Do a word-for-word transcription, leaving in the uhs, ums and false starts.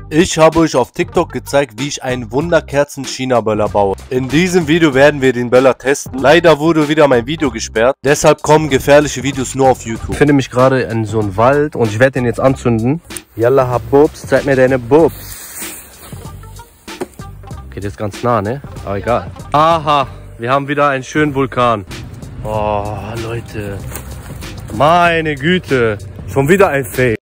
Ich habe euch auf TikTok gezeigt, wie ich einen Wunderkerzen-China-Böller baue. In diesem Video werden wir den Böller testen. Leider wurde wieder mein Video gesperrt, deshalb kommen gefährliche Videos nur auf YouTube. Ich befinde mich gerade in so einem Wald und ich werde den jetzt anzünden. Yalla Habubs, zeig mir deine Bubs. Okay, das ist ganz nah, ne? Aber egal. Aha, wir haben wieder einen schönen Vulkan. Oh, Leute. Meine Güte. Schon wieder ein Fail.